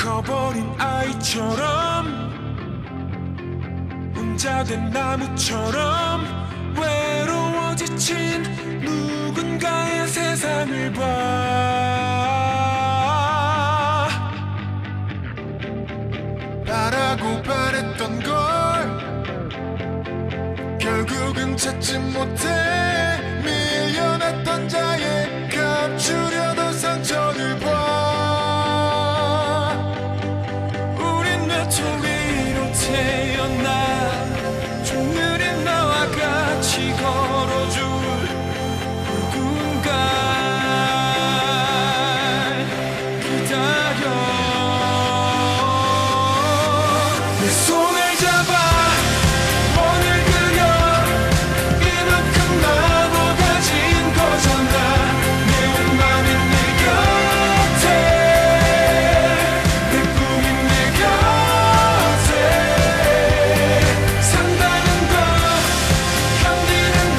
커버린 아이처럼 혼자 된 나무처럼 외로워 지친 누군가의 세상을 봐. 바라고 바랬던 걸 결국은 찾지 못해 밀려났던 자의 감추려던 상처를 봐. 우린 외톨이로 태어나 좀 느린 나와 같이 걸어줄 누군가 기다려. 내 손을 잡아 원을 그려 이만큼 나눠 가진 거잖아. 내 맘이 내 곁에 내 꿈이 내 곁에 산다는 거 견디는 거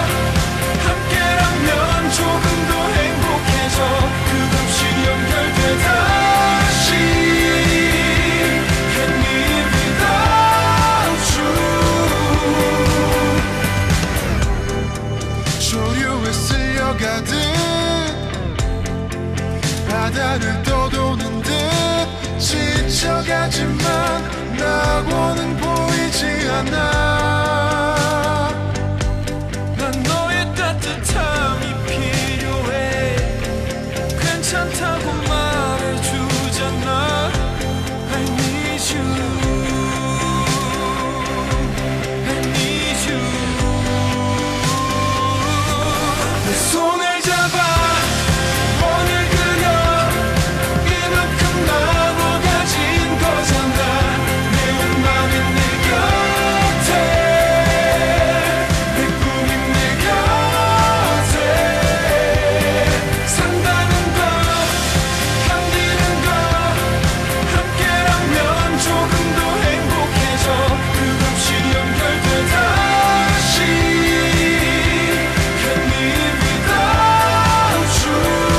함께라면 조금 더 행복해져. 끝없이 연결돼 다시 Can live without you. 조류에 쓸려가듯 바다를 떠도는 듯 지쳐가지만 낙원은 보이지 않아. 난 너의 따뜻함이 필요해. 괜찮다고 말해주잖아. I need you. I need you. 내 손을 잡아 원을 그려 이만큼 나눠 가진 거잖아. 내 맘이 내 곁에 내 꿈이 내 곁에 산다는 거 견디는 거 함께라면 조금 더 행복해져. 끝없이 연결돼 다시 Can live without you.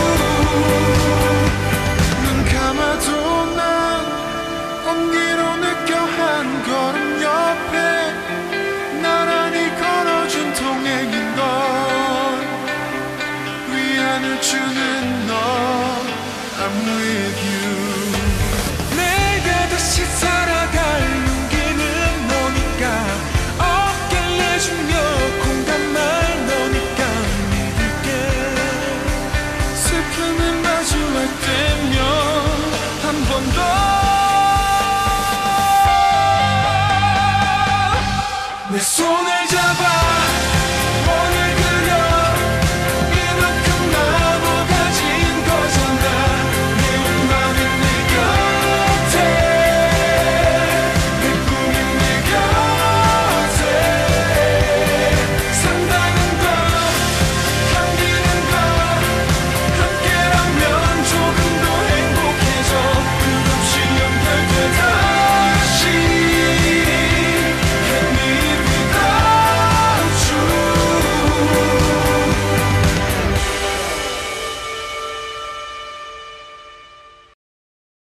눈 감아도 난 온기로 느껴 한 걸음 옆에 나란히 걸어준 동행인 널. 위안을 주는 너 I'm with you. 내가 다시 살아